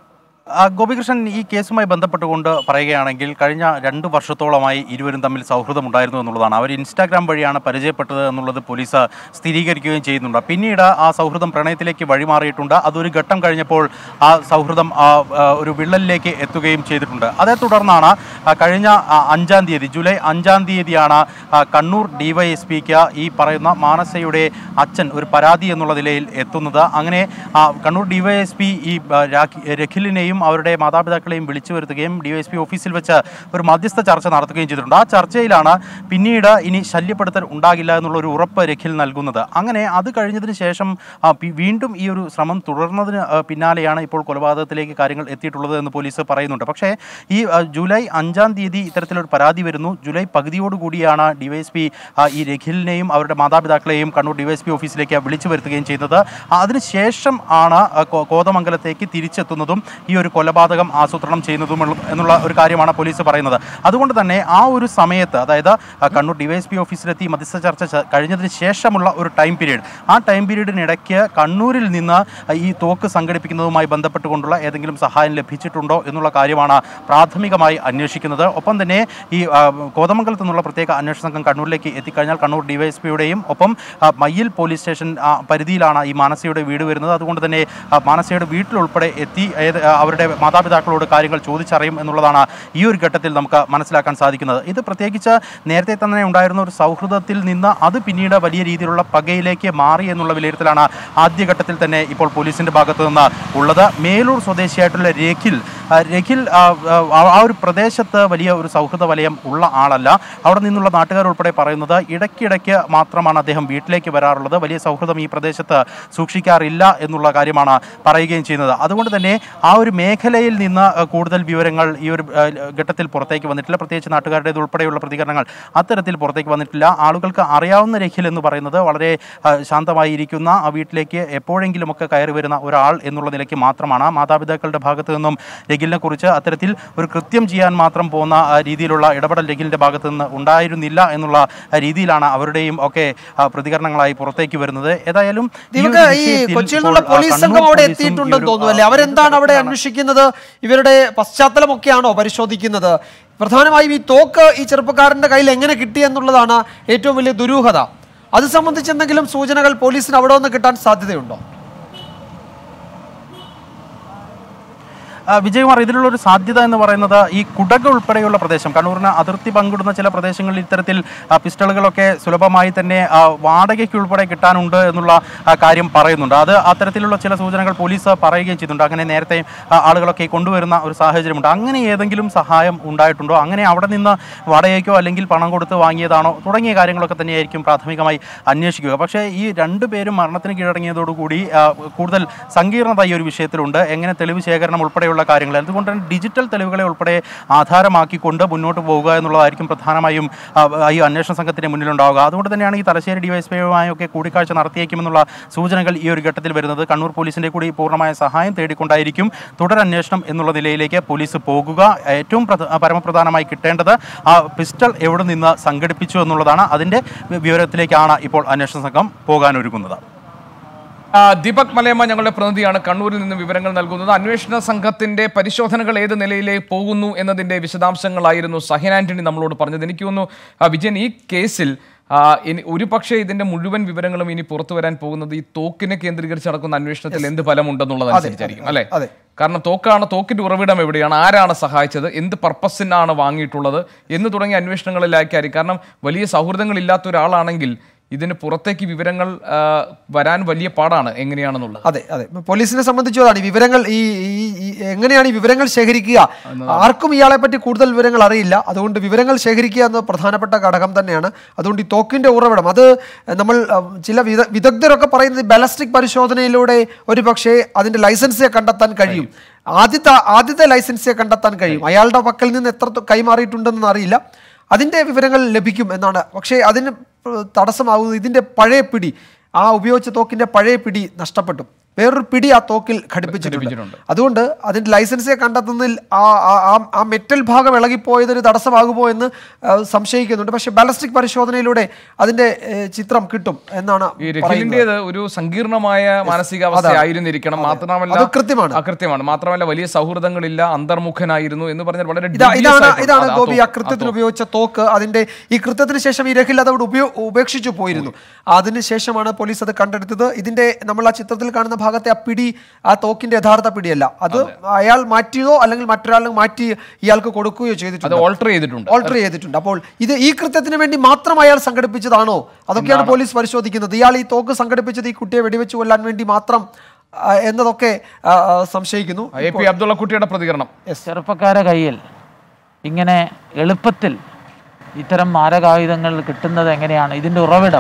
ഗോപികൃഷ്ണൻ, ഈ കേസുമായി ബന്ധപ്പെട്ടുകൊണ്ട് പറയുകയാണെങ്കിൽ കഴിഞ്ഞ 2 വർഷത്തോളമായി ഇരുവരും തമ്മിൽ സൗഹൃദമുണ്ടായിരുന്നു എന്നുള്ളതാണ്. അവർ ഇൻസ്റ്റാഗ്രാം വഴിയാണ് പരിചയപ്പെട്ടത് എന്നുള്ളത് പോലീസ് സ്ഥിരീകരിക്കുകയും ചെയ്യുന്നുണ്ട്. പിന്നീട് ആ സൗഹൃദം പ്രണയത്തിലേക്ക് വഴിമാറിയിട്ടുണ്ട്. അതൊരു ഘട്ടം കഴിഞ്ഞപ്പോൾ ആ സൗഹൃദം ഒരു വിള്ളലിലേക്ക് എത്തുകയും ചെയ്തിട്ടുണ്ട്. അതേ തുടർന്നാണ് കഴിഞ്ഞ 5-ാം തീയതി, ജൂലൈ 5-ാം തീയതിയാണ് കണ്ണൂർ ഡിവൈഎസ്പിക്ക് ഈ പറയുന്ന മാനസയുടെ അച്ഛൻ ഒരു പരാതി എന്നുള്ള നിലയിൽ എത്തുന്നത്. അങ്ങനെ കണ്ണൂർ ഡിവൈഎസ്പി ഈ രഖിലിനെയും അവരുടെ മാതാപിതാക്കളെയും വിളിച്ചു വരുത്തുകയും ഡിവൈഎസ്പി ഓഫീസിൽ വെച്ച് ഒരു മധ്യസ്ഥ ചർച്ച നടത്തുകയും ചെയ്തിട്ടുണ്ട്. ആ ചർച്ചയിലാണ് പിന്നീട് ഇനി ശല്യപ്പെടുത്തൽ ഉണ്ടാകില്ല എന്നുള്ള ഒരു ഉറപ്പ് രഖിൽ നൽകുന്നത്. അങ്ങനെ അത് കഴിഞ്ഞതിന് ശേഷം വീണ്ടും ഈ ഒരു ശ്രമം തുടർന്നതിന് പിന്നാലെയാണ് ഇപ്പോൾ കൊലപാതകത്തിലേക്ക് കാര്യങ്ങൾ എത്തിയിട്ടുള്ളത് എന്ന് പോലീസ് പറയുന്നുണ്ട്. പക്ഷേ ഈ ജൂലൈ 5-ാം തീയതി ഇത്തരത്തിലൊരു പരാതി വരുന്നു. ജൂലൈ പകുതിയോടുകൂടിയാണ് ഡിവൈഎസ്പി ഈ രഖിലിനെയും അവരുടെ മാതാപിതാക്കളെയും കണ്ണൂർ ഡിവൈഎസ്പി ഓഫീസിലേക്ക് വിളിച്ചു വരുത്തുകയും ചെയ്യുന്നത്. അതിനുശേഷം ആണ് കോതമംഗലത്തേക്ക് തിരിച്ചെത്തുന്നതും ഈ ഒരു കൊലപാതകം ആസൂത്രണം ചെയ്യുന്നതും എന്നുള്ള ഒരു കാര്യമാണ് പോലീസ് പറയുന്നത്. അതുകൊണ്ട് തന്നെ ആ ഒരു സമയത്ത്, അതായത് കണ്ണൂർ ഡിവൈഎസ്പി ഓഫീസിലെത്തി മധ്യസ്ഥ ചർച്ച കഴിഞ്ഞതിന് ശേഷമുള്ള ഒരു ടൈം പീരീഡ്, ആ ടൈം പീരീഡിനിടയ്ക്ക് കണ്ണൂരിൽ നിന്ന് ഈ തോക്ക് സംഘടിപ്പിക്കുന്നതുമായി ബന്ധപ്പെട്ടുകൊണ്ടുള്ള ഏതെങ്കിലും സഹായം ലഭിച്ചിട്ടുണ്ടോ എന്നുള്ള കാര്യമാണ് പ്രാഥമികമായി അന്വേഷിക്കുന്നത്. ഒപ്പം തന്നെ ഈ കോതമംഗലത്ത് നിന്നുള്ള പ്രത്യേക അന്വേഷണ സംഘം കണ്ണൂരിലേക്ക് എത്തിക്കഴിഞ്ഞാൽ കണ്ണൂർ ഡിവൈഎസ്പിയുടെയും ഒപ്പം മയ്യിൽ പോലീസ് സ്റ്റേഷൻ പരിധിയിലാണ് ഈ മാനസയുടെ വീട് വരുന്നത്. അതുകൊണ്ട് തന്നെ മാനസയുടെ വീട്ടിലുൾപ്പെടെ എത്തി അവരുടെ മാതാപിതാക്കളോട് കാര്യങ്ങൾ ചോദിച്ചറിയും എന്നുള്ളതാണ് ഈ ഒരു ഘട്ടത്തിൽ നമുക്ക് മനസ്സിലാക്കാൻ സാധിക്കുന്നത്. ഇത് പ്രത്യേകിച്ച് നേരത്തെ തന്നെ ഉണ്ടായിരുന്ന ഒരു സൗഹൃദത്തിൽ നിന്ന് അത് പിന്നീട് വലിയ രീതിയിലുള്ള പകയിലേക്ക് മാറി എന്നുള്ള വിലയിരുത്തലാണ് ആദ്യഘട്ടത്തിൽ തന്നെ ഇപ്പോൾ പോലീസിൻ്റെ ഭാഗത്തു നിന്ന് ഉള്ളത്. മേലൂർ സ്വദേശിയായിട്ടുള്ള രഖിൽ ആ ഒരു പ്രദേശത്ത് വലിയ ഒരു സൗഹൃദ വലയം ഉള്ള ആളല്ല. അവിടെ നിന്നുള്ള നാട്ടുകാരുൾപ്പെടെ പറയുന്നത് ഇടയ്ക്കിടയ്ക്ക് മാത്രമാണ് അദ്ദേഹം വീട്ടിലേക്ക് വരാറുള്ളത്. വലിയ സൗഹൃദം ഈ പ്രദേശത്ത് സൂക്ഷിക്കാറില്ല എന്നുള്ള കാര്യമാണ് പറയുകയും ചെയ്യുന്നത്. അതുകൊണ്ട് തന്നെ ആ ഒരു മേഖലയിൽ നിന്ന് കൂടുതൽ വിവരങ്ങൾ ഈ ഒരു ഘട്ടത്തിൽ പുറത്തേക്ക് വന്നിട്ടില്ല. പ്രത്യേകിച്ച് നാട്ടുകാരുടേത് ഉൾപ്പെടെയുള്ള പ്രതികരണങ്ങൾ അത്തരത്തിൽ പുറത്തേക്ക് വന്നിട്ടില്ല. ആളുകൾക്ക് അറിയാവുന്ന രഖിൽ എന്ന് പറയുന്നത് വളരെ ശാന്തമായിരിക്കുന്ന ആ വീട്ടിലേക്ക് എപ്പോഴെങ്കിലുമൊക്കെ കയറി വരുന്ന ഒരാൾ എന്നുള്ള നിലയ്ക്ക് മാത്രമാണ്. മാതാപിതാക്കളുടെ ഭാഗത്തു നിന്നും രഖിലിനെ കുറിച്ച് അത്തരത്തിൽ ഒരു കൃത്യം ചെയ്യാൻ മാത്രം പോകുന്ന രീതിയിലുള്ള ഇടപെടൽ രഖിലിൻ്റെ ഭാഗത്തു നിന്ന് ഉണ്ടായിരുന്നില്ല എന്നുള്ള രീതിയിലാണ് അവരുടെയും ഒക്കെ പ്രതികരണങ്ങളായി പുറത്തേക്ക് വരുന്നത്. ഏതായാലും കൊച്ചിയിൽ നിന്നുള്ള പോലീസ് സംഘം അവിടെ എത്തിയിട്ടുണ്ടെന്ന് തോന്നുന്നു അല്ലേ? അവരെന്താണ് അവിടെ അന്വേഷിക്കുന്നത്? ഇവരുടെ പശ്ചാത്തലമൊക്കെയാണോ പരിശോധിക്കുന്നത്? പ്രധാനമായും ഈ തോക്ക് ഈ ചെറുപ്പക്കാരന്റെ കയ്യിൽ എങ്ങനെ കിട്ടി എന്നുള്ളതാണ് ഏറ്റവും വലിയ ദുരൂഹത. അത് സംബന്ധിച്ച് എന്തെങ്കിലും സൂചനകൾ പോലീസിന് അവിടെ നിന്ന് കിട്ടാൻ സാധ്യതയുണ്ടോ? വിജയകുമാർ, ഇതിലുള്ളൊരു സാധ്യത എന്ന് പറയുന്നത് ഈ കുടക് ഉൾപ്പെടെയുള്ള പ്രദേശം, കണ്ണൂരിന് അതിർത്തി പങ്കിടുന്ന ചില പ്രദേശങ്ങളിൽ ഇത്തരത്തിൽ പിസ്റ്റളുകളൊക്കെ സുലഭമായി തന്നെ വാടകയ്ക്ക് ഉൾപ്പെടെ കിട്ടാനുണ്ട് എന്നുള്ള കാര്യം പറയുന്നുണ്ട്. അത് അത്തരത്തിലുള്ള ചില സൂചനകൾ പോലീസ് പറയുകയും ചെയ്യുന്നുണ്ട്. അങ്ങനെ നേരത്തെ ആളുകളൊക്കെ കൊണ്ടുവരുന്ന ഒരു സാഹചര്യമുണ്ട്. അങ്ങനെ ഏതെങ്കിലും സഹായം ഉണ്ടായിട്ടുണ്ടോ? അങ്ങനെ അവിടെ നിന്ന് വാടകയ്ക്കോ അല്ലെങ്കിൽ പണം കൊടുത്ത് വാങ്ങിയതാണോ തുടങ്ങിയ കാര്യങ്ങളൊക്കെ തന്നെയായിരിക്കും പ്രാഥമികമായി അന്വേഷിക്കുക. പക്ഷേ ഈ 2 പേരും മരണത്തിന് കീഴടങ്ങിയതോടുകൂടി കൂടുതൽ സങ്കീർണത ഈ ഒരു വിഷയത്തിലുണ്ട്. എങ്ങനെ തെളിവ് ശേഖരണം ഉൾപ്പെടെയുള്ള കാര്യങ്ങൾ, അതുകൊണ്ട് തന്നെ ഡിജിറ്റൽ തെളിവുകളെ ഉൾപ്പെടെ ആധാരമാക്കിക്കൊണ്ട് മുന്നോട്ട് പോകുക എന്നുള്ളതായിരിക്കും പ്രധാനമായും ഈ അന്വേഷണ സംഘത്തിന് മുന്നിലുണ്ടാവുക. അതുകൊണ്ട് തന്നെയാണ് ഈ തലശ്ശേരി ഡിവൈഎസ്പിയുമായൊക്കെ കൂടിക്കാഴ്ച നടത്തിയേക്കുമെന്നുള്ള സൂചനകൾ ഈ ഒരു ഘട്ടത്തിൽ വരുന്നത്. കണ്ണൂർ പോലീസിന്റെ കൂടി പൂർണ്ണമായ സഹായം തേടിക്കൊണ്ടായിരിക്കും തുടരന്വേഷണം എന്നുള്ള നിലയിലേക്ക് പോലീസ് പോകുക. ഏറ്റവും പരമപ്രധാനമായി കിട്ടേണ്ടത് ആ പിസ്റ്റൾ എവിടെ നിന്ന് സംഘടിപ്പിച്ചു എന്നുള്ളതാണ്. അതിന്റെ വിവരത്തിലേക്കാണ് ഇപ്പോൾ അന്വേഷണ സംഘം പോകാനൊരുങ്ങുന്നത്. ദീപക് മലയമ്മ ഞങ്ങളുടെ പ്രതിനിധിയാണ് കണ്ണൂരിൽ നിന്ന് വിവരങ്ങൾ നൽകുന്നത്. അന്വേഷണ സംഘത്തിന്റെ പരിശോധനകൾ ഏത് നിലയിലേക്ക് പോകുന്നു എന്നതിന്റെ വിശദാംശങ്ങളായിരുന്നു സഹിൻ ആന്റണി നമ്മളോട് പറഞ്ഞത്. എനിക്ക് തോന്നുന്നു വിജയൻ, ഈ കേസിൽ ഒരു പക്ഷേ ഇതിന്റെ മുഴുവൻ വിവരങ്ങളും ഇനി പുറത്തു വരാൻ പോകുന്നത് ഈ തോക്കിനെ കേന്ദ്രീകരിച്ച് നടക്കുന്ന അന്വേഷണത്തിൽ എന്ത് ഫലമുണ്ടെന്നുള്ളതനുസരിച്ചായിരിക്കും അല്ലെ? കാരണം തോക്കിന്റെ ഉറവിടം എവിടെയാണ്, ആരാണ് സഹായിച്ചത്, എന്ത് പർപ്പസിനാണ് വാങ്ങിയിട്ടുള്ളത് എന്ന് തുടങ്ങിയ അന്വേഷണങ്ങളിലേക്കായിരിക്കും. കാരണം വലിയ സൗഹൃദങ്ങൾ ഇല്ലാത്ത ഒരാളാണെങ്കിൽ ഇതിന് പുറത്തേക്ക് വിവരങ്ങൾ വരാൻ വലിയ പാടാണ് എങ്ങനെയാണെന്നുള്ളത്. അതെ, പോലീസിനെ സംബന്ധിച്ചതാണ് ഈ വിവരങ്ങൾ എങ്ങനെയാണ് ഈ വിവരങ്ങൾ ശേഖരിക്കുക? ആർക്കും ഇയാളെ പറ്റി കൂടുതൽ വിവരങ്ങൾ അറിയില്ല. അതുകൊണ്ട് വിവരങ്ങൾ ശേഖരിക്കുക എന്നത് പ്രധാനപ്പെട്ട ഘടകം തന്നെയാണ്. അതുകൊണ്ട് ഈ തോക്കിന്റെ ഉറവിടം അത് നമ്മൾ ചില വിദഗ്ധരൊക്കെ പറയുന്നത് ബാലിസ്റ്റിക് പരിശോധനയിലൂടെ ഒരു പക്ഷേ അതിന്റെ ലൈസൻസിനെ കണ്ടെത്താൻ കഴിയും. ആദ്യത്തെ ലൈസൻസിനെ കണ്ടെത്താൻ കഴിയും. അയാളുടെ പക്കൽ നിന്ന് എത്ര കൈമാറിയിട്ടുണ്ടെന്ന് അറിയില്ല. അതിന്റെ വിവരങ്ങൾ ലഭിക്കും എന്നാണ്. പക്ഷേ അതിന് തടസ്സമാകുന്നത് ഇതിന്റെ പഴയ പിടി, ആ ഉപയോഗിച്ച തോക്കിന്റെ പഴയ പിടി നഷ്ടപ്പെട്ടു. വേറൊരു പിടി ആ തോക്കിൽ ഘടിപ്പിച്ചിട്ടുണ്ട്. അതുകൊണ്ട് അതിൻ്റെ ലൈസൻസിനെ കണ്ടെത്തുന്നതിൽ ആ മെറ്റൽ ഭാഗം ഇളകിപ്പോയതൊരു തടസ്സമാകുമോ എന്ന് സംശയിക്കുന്നുണ്ട്. പക്ഷേ ബാലസ്റ്റിക് പരിശോധനയിലൂടെ അതിൻ്റെ ചിത്രം കിട്ടും എന്നാണ് രഖിലിൻ്റേത്. ഒരു സങ്കീർണമായ മാനസികാവസ്ഥ ആയിരുന്നിരിക്കണം. മാത്രമല്ല കൃത്യമാണ്. മാത്രമല്ല വലിയ സൗഹൃദങ്ങളില്ല, അന്തർമുഖനായിരുന്നു എന്ന് പറഞ്ഞാൽ വളരെ ഇതാണ് ഗോപി ആ കൃത്യത്തിന് ഉപയോഗിച്ച തോക്ക്. അതിന്റെ ഈ കൃത്യത്തിന് ശേഷം ഈ രഖിൽ അതോട് ഉപേക്ഷിച്ചു പോയിരുന്നു. അതിനുശേഷമാണ് പോലീസ് അത് കണ്ടെടുത്തത്. ഇതിന്റെ നമ്മൾ ആ ചിത്രത്തിൽ കാണുന്ന ഭാഗത്തെ ആ പിടി ആ തോക്കിന്റെ യഥാർത്ഥ പിടിയല്ല, അത് അയാൾ മാറ്റിയതോ അല്ലെങ്കിൽ മറ്റൊരാൾ മാറ്റി ഇയാൾക്ക് കൊടുക്കുകയോ ചെയ്തിട്ടുണ്ട്, ഓൾട്ടർ ചെയ്തിട്ടുണ്ട്. അപ്പോൾ ഇത് ഈ കൃത്യത്തിന് വേണ്ടി മാത്രം അയാൾ സംഘടിപ്പിച്ചതാണോ അതൊക്കെയാണ് പോലീസ് പരിശോധിക്കുന്നത്. ഇയാൾ ഈ തോക്ക് സംഘടിപ്പിച്ചത് ഈ കുട്ടിയെ വെടിവെച്ച് കൊല്ലാൻ വേണ്ടി മാത്രം എന്നതൊക്കെ സംശയിക്കുന്നു. AP അബ്ദുള്ള കുട്ടിയുടെ പ്രതികരണം. ചെറുപ്പക്കാരുടെ കയ്യിൽ ഇങ്ങനെ എളുപ്പത്തിൽ ഇത്തരം മാരകായുധങ്ങൾ കിട്ടുന്നത് എങ്ങനെയാണ്, ഇതിൻ്റെ ഉറവിടം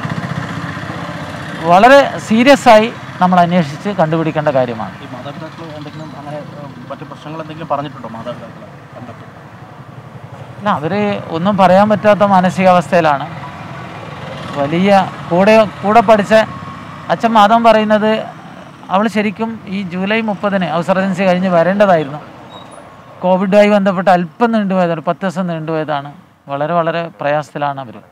വളരെ സീരിയസ് ആയി നമ്മൾ അന്വേഷിച്ച് കണ്ടുപിടിക്കേണ്ട കാര്യമാണ്. ഈ മാതാപിതാക്കൾ എന്തെങ്കിലും അങ്ങനെ മറ്റു പ്രശ്നങ്ങൾ എന്തെങ്കിലും പറഞ്ഞിട്ടുണ്ടോ മാതാപിതാക്കൾ? അല്ല, അവർ ഒന്നും പറയാൻ പറ്റാത്ത മാനസികാവസ്ഥയിലാണ്. വലിയ കൂടെ പഠിച്ച അച്ഛൻ മാധവൻ പറയുന്നത് അവൾ ശരിക്കും ഈ ജൂലൈ 30 ഔസർജൻസി കഴിഞ്ഞ് വരേണ്ടതായിരുന്നു. കോവിഡുമായി ബന്ധപ്പെട്ട് അല്പം നീണ്ടുപോയതാണ്, 10 ദിവസം നീണ്ടുപോയതാണ്. വളരെ വളരെ പ്രയാസത്തിലാണ് അവർ.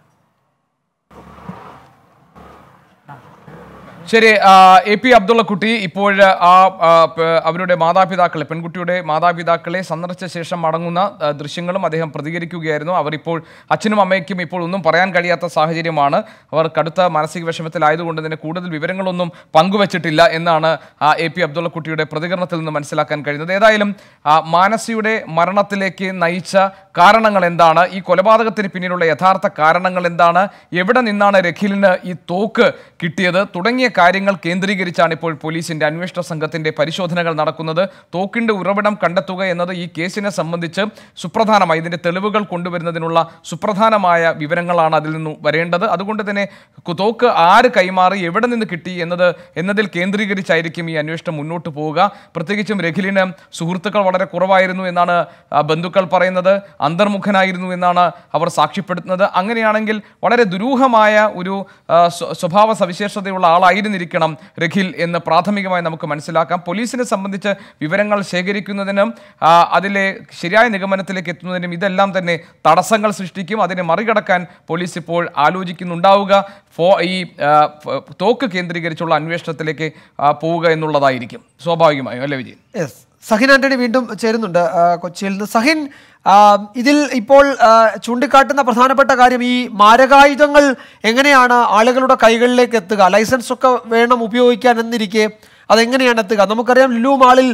ശരി, AP അബ്ദുള്ള കുട്ടി ഇപ്പോൾ അവരുടെ മാതാപിതാക്കളെ, പെൺകുട്ടിയുടെ മാതാപിതാക്കളെ സന്ദർശിച്ച ശേഷം മടങ്ങുന്ന ദൃശ്യങ്ങളും അദ്ദേഹം പ്രതികരിക്കുകയായിരുന്നു. അവർ ഇപ്പോൾ അച്ഛനും അമ്മയ്ക്കും ഇപ്പോൾ ഒന്നും പറയാൻ കഴിയാത്ത സാഹചര്യമാണ്. അവർ കടുത്ത മാനസിക വിഷമത്തിലായതുകൊണ്ട് തന്നെ കൂടുതൽ വിവരങ്ങളൊന്നും പങ്കുവച്ചിട്ടില്ല എന്നാണ് AP അബ്ദുള്ള കുട്ടിയുടെ പ്രതികരണത്തിൽ നിന്ന് മനസ്സിലാക്കാൻ കഴിയുന്നത്. ഏതായാലും മാനസിയുടെ മരണത്തിലേക്ക് നയിച്ച കാരണങ്ങൾ എന്താണ്, ഈ കൊലപാതകത്തിന് പിന്നിലുള്ള യഥാർത്ഥ കാരണങ്ങൾ എന്താണ്, എവിടെ നിന്നാണ് രഖിലിന് ഈ തോക്ക് കിട്ടിയത് തുടങ്ങിയ കാര്യങ്ങൾ കേന്ദ്രീകരിച്ചാണ് ഇപ്പോൾ പോലീസിന്റെ അന്വേഷണ സംഘത്തിന്റെ പരിശോധനകൾ നടക്കുന്നത്. തോക്കിന്റെ ഉറവിടം കണ്ടെത്തുക എന്നത് ഈ കേസിനെ സംബന്ധിച്ച് സുപ്രധാനമായി, ഇതിന്റെ തെളിവുകൾ കൊണ്ടുവരുന്നതിനുള്ള സുപ്രധാനമായ വിവരങ്ങളാണ് അതിൽ നിന്ന് വരേണ്ടത്. അതുകൊണ്ട് തന്നെ തോക്ക് ആര് കൈമാറി, എവിടെ നിന്ന് കിട്ടി എന്നതിൽ കേന്ദ്രീകരിച്ചായിരിക്കും ഈ അന്വേഷണം മുന്നോട്ട് പോവുക. പ്രത്യേകിച്ചും രഖിലിന് സുഹൃത്തുക്കൾ വളരെ കുറവായിരുന്നു എന്നാണ് ബന്ധുക്കൾ പറയുന്നത്, അന്തർമുഖനായിരുന്നു എന്നാണ് അവർ സാക്ഷ്യപ്പെടുത്തുന്നത്. അങ്ങനെയാണെങ്കിൽ വളരെ ദുരൂഹമായ ഒരു സ്വഭാവ സവിശേഷതയുള്ള ആളായിരുന്നിരിക്കണം രഖിൽ എന്ന് പ്രാഥമികമായി നമുക്ക് മനസ്സിലാക്കാം. പോലീസിനെ സംബന്ധിച്ച് വിവരങ്ങൾ ശേഖരിക്കുന്നതിനും അതിലെ ശരിയായ നിഗമനത്തിലേക്ക് എത്തുന്നതിനും ഇതെല്ലാം തന്നെ തടസ്സങ്ങൾ സൃഷ്ടിക്കും. അതിനെ മറികടക്കാൻ പോലീസ് ഇപ്പോൾ ആലോചിക്കുന്നുണ്ടാവുക ഈ തോക്ക് കേന്ദ്രീകരിച്ചുള്ള അന്വേഷണത്തിലേക്ക് പോവുക എന്നുള്ളതായിരിക്കും സ്വാഭാവികമായും, അല്ലേ വിജയൻ? സഹിൻ ആന്റണി വീണ്ടും ചേരുന്നുണ്ട് കൊച്ചിയിൽ നിന്ന്. സഹിൻ, ഇതിൽ ഇപ്പോൾ ചൂണ്ടിക്കാട്ടുന്ന പ്രധാനപ്പെട്ട കാര്യം ഈ മാരകായുധങ്ങൾ എങ്ങനെയാണ് ആളുകളുടെ കൈകളിലേക്ക് എത്തുക, ലൈസൻസ് ഒക്കെ വേണം ഉപയോഗിക്കാൻ എന്നിരിക്കെ അതെങ്ങനെയാണ് എത്തുക? നമുക്കറിയാം ലുലു മാളിൽ